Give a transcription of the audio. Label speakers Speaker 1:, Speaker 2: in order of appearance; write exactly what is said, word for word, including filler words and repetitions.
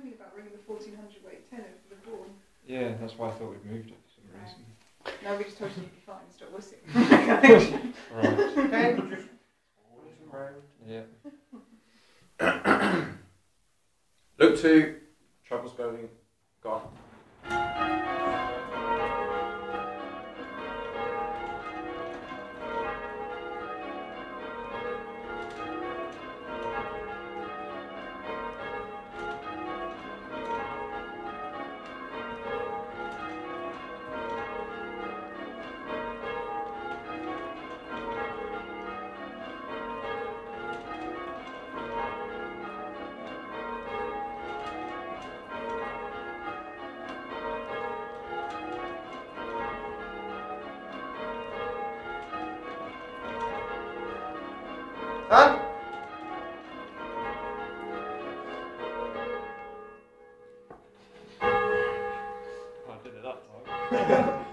Speaker 1: complaining about bringing the fourteen hundred weight tenner for the horn.
Speaker 2: Yeah, that's why I thought we'd moved it for some
Speaker 1: Right.
Speaker 2: reason.
Speaker 1: No, we just told you you'd be fine. Stop whistling.
Speaker 2: Right.
Speaker 3: Okay, just
Speaker 2: Yeah.
Speaker 3: Luke two, trouble spelling, gone. Done?
Speaker 2: I did it that time.